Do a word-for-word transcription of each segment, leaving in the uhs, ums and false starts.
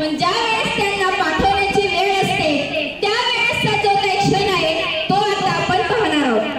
पण ज्या वेळेस त्यांना पाठवण्याची वेळ असते त्यावेळेसचा जो काही क्षण आहे तो आता आपण पाहणार आहोत।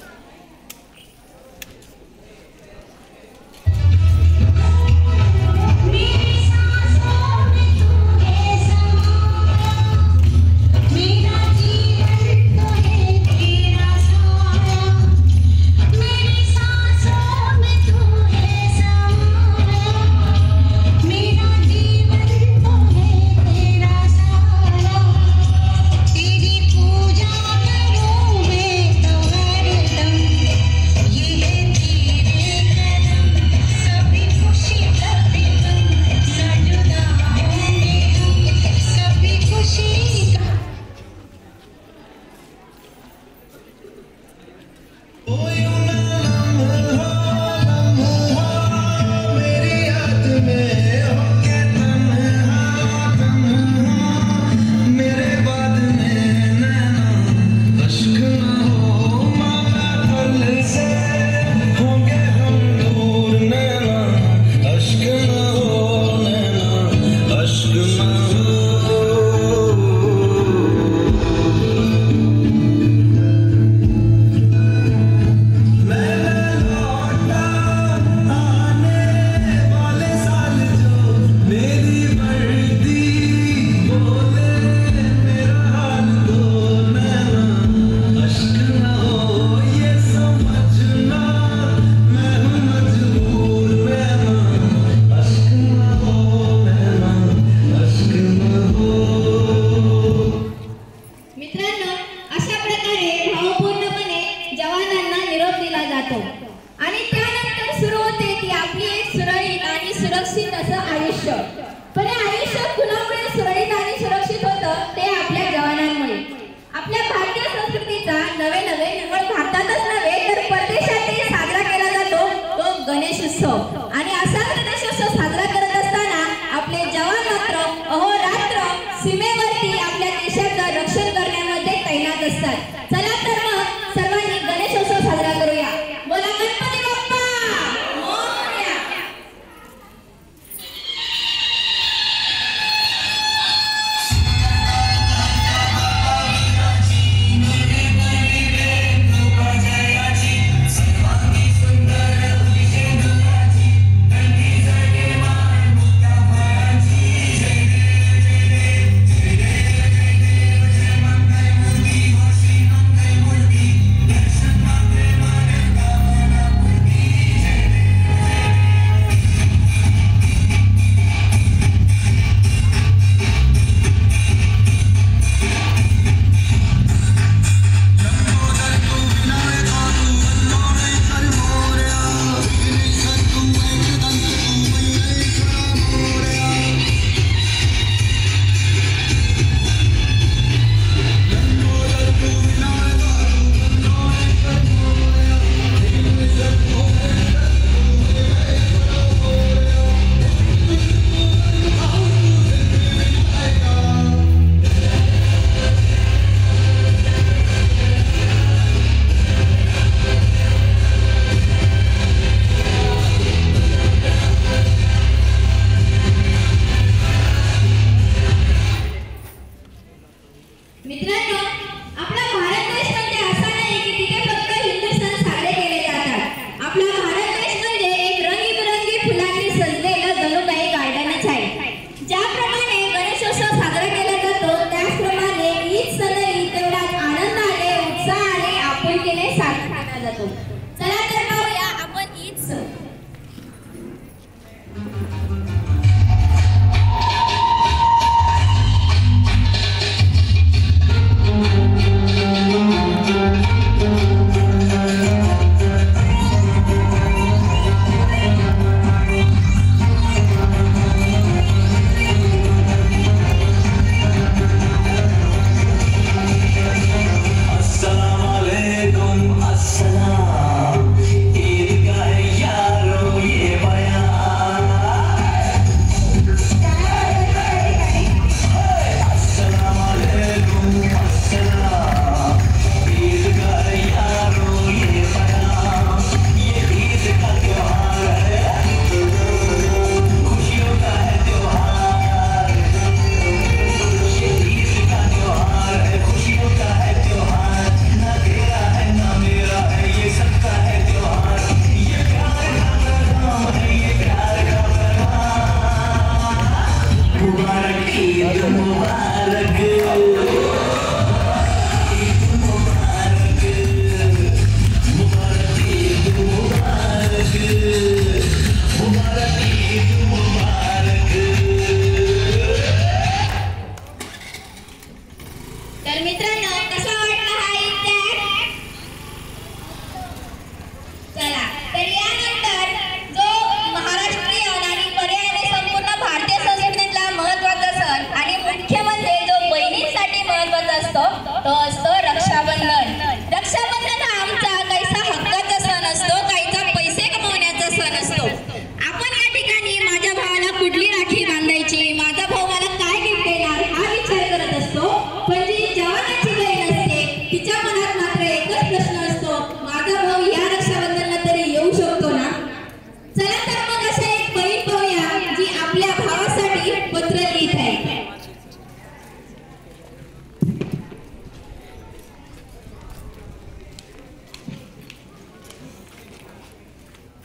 आणि त्यानंतर सुरू होते ती आपली एक सुरळीत आणि सुरक्षित असं आयुष्य। पण हे आयुष्य कुणामुळे सुरळीत आणि सुरक्षित होतं ते आपल्या जवानांमुळे। आपल्या भारतीय संस्कृतीचा नवे नवे केवळ भारतातच नव्हे तर परदेशातही साजरा केला जातो तो गणेश उत्सव। आणि असा गणेश उत्सव साजरा करत असताना आपले जवान मात्र अहोरात्र सीमेवरती आपल्या देशाचं रक्षण करण्यामध्ये तैनात असतात। चला तर मग सर्वांनी गणेश उत्सव साजरा करूया। बोला गणपती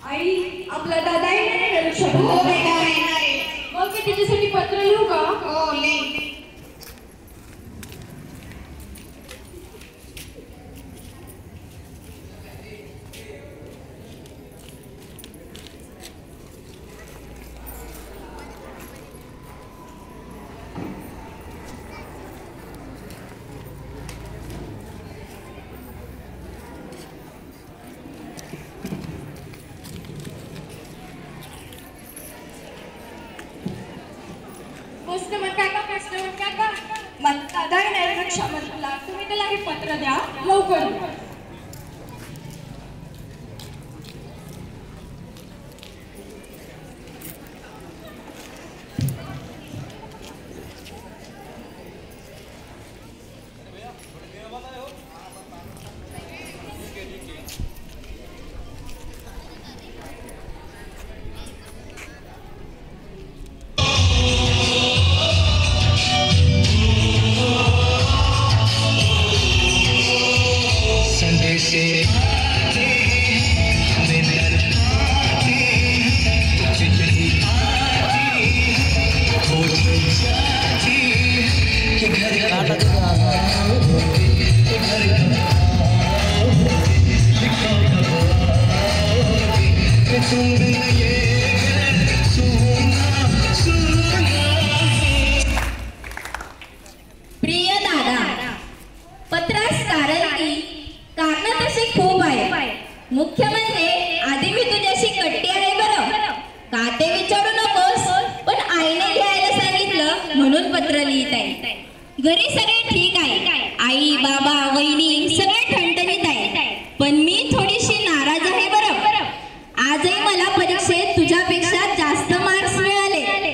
आई आपला दादा येणार आहे. हो बेटा येणार आहे. मग मी तिच्यासाठी पत्र लिहू का? हो लिह. पोस्टमन काका पोस्टमन काका मला दादा येणार आहे रक्षाबंधनला. तुम्ही त्याला हे पत्र द्या लवकर. प्रिय दादा, पत्रास कारण की कारण तशी खूप आहे. मुख्य म्हणजे आधी मी तुझ्याशी कट्टी आहे बरं का ते विचारू नकोस, पण आईने घ्यायला सांगितलं म्हणून पत्र लिहित आहे. घरी सगळे ठीक आहे, आई बाबा वहिनी सगळे ठणठणीत आहे, पण मी थोडीशी नाराज आहे बरं. आजही मला परीक्षेत तुझ्यापेक्षा जास्त मार्क्स मिळाले,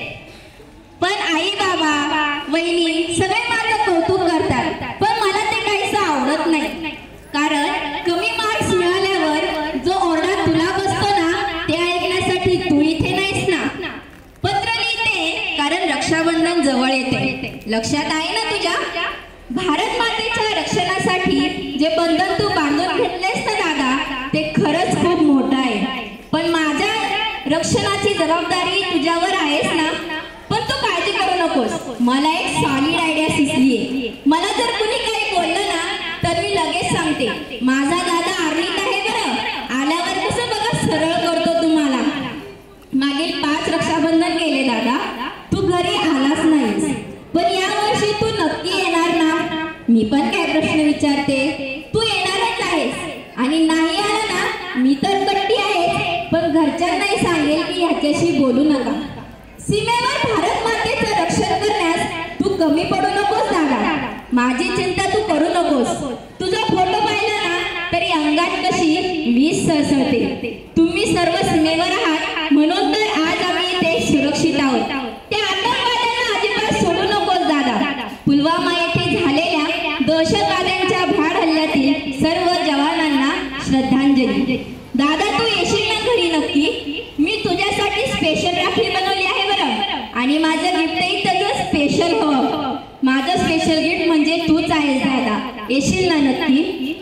पण आई बाबा वहिनी सगळे माझं कौतुक करतात, पण मला ते काहीच आवडत नाही. कारण कमी मार्क्स मिळाल्यावर जो ओरडा तुला बसतो ना ते ऐकण्यासाठी तू इथे नाहीस ना. पत्र लिहिते कारण रक्षाबंधन जवळ येते. लक्षात आहे ना तुझ्या? भारत मातेच्या रक्षणासाठी जे बंधन तू बांधून घेतलेस ना दादा ते खरंच खूप मोठं आहे, पण माझ्या रक्षणाची जबाबदारी तुझ्यावर आहेस ना. पण तू काळजी करू नकोस, मला एक सॉलिड आयडिया सुचलीये. मला जर कुणी काही बोललं ना तर मी लगेच सांगते. माझा दादा आर्मीत आहे बरं, आल्यावर कसं बघा सरळ करतो तुम्हाला. मागील पाच रक्षाबंधन केले दादा, तू घरी आलास नाहीस, पण या वर्षी तू नक्की येणार ना. मी पण काय प्रश्न विचारते, तू येणारच आहेस. आणि नाही आला ना मी तर कट्टी आहे, पण घरच्यांनाही सांगेल की ह्याच्याशी बोलू नका. सीमेवर भारत मातेचं रक्षण करण्यास तू कमी पडू नकोस दादा. माझी चिंता तू करू नकोस. तुझा फोटो पाहिला ना तरी अंगात कशी वीज सळसळते. तुम्ही सर्व सीमेवर आहात म्हणून तर आज आम्ही इथे सुरक्षित आहोत. त्या आतंकवाद्यांना अजिबात सोडू नकोस दादा. पुलवामा येथे झालेल्या दहशतवाद्यांच्या भ्याड हल्ल्यातील सर्व जवानांना श्रद्धांजली. दादा तू येशील ना घरी नक्की? मी तुझ्यासाठी स्पेशल राखी बनवली आहे बरं, आणि माझं गिफ्टही त्याचं स्पेशल हवं. माझं स्पेशल गिफ्ट म्हणजे तूच आहेस दादा. येशील ना नक्की?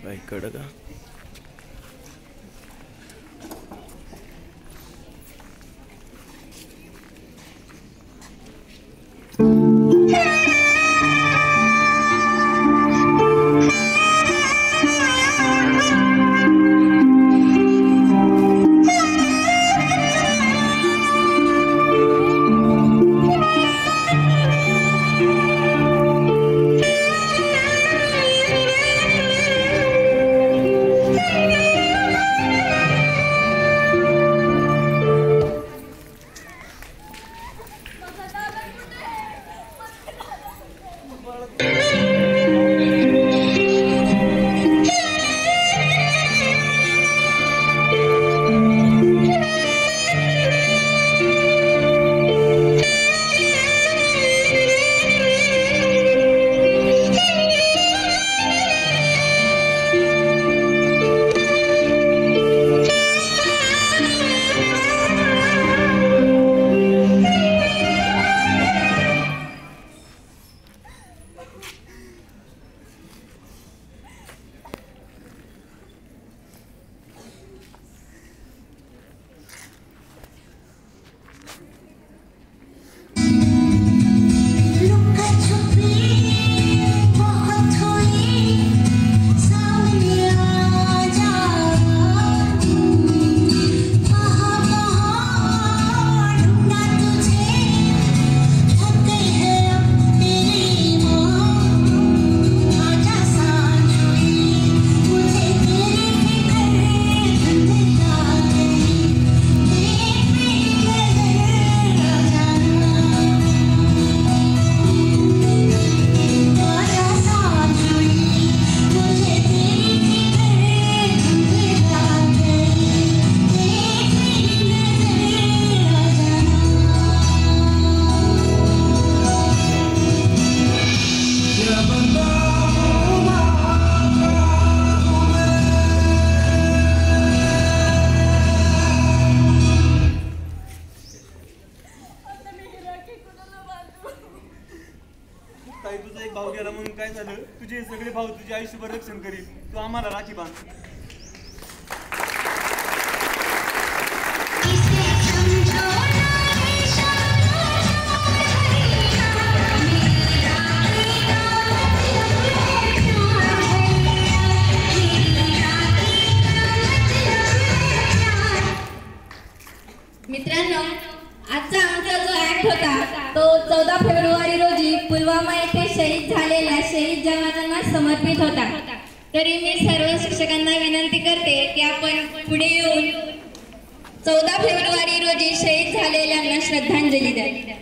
इकडं का भाऊ गेला म्हणून काय झालं, तुझे सगळे भाऊ तुझे आयुष्यभर रक्षण करील, तू आम्हाला राखी बांध. मित्रांनो, आजचा आमचा जो ऍक्ट होता तो चौदा फेब्रुवारी रोजी पुलवामा येथे शहीद झालेल्या शहीद जवानांना समर्पित होता. तरी मी सर्व शिक्षकांना विनंती करते की आपण पुढे येऊन चौदा फेब्रुवारी रोजी शहीद झालेल्यांना श्रद्धांजली द्या.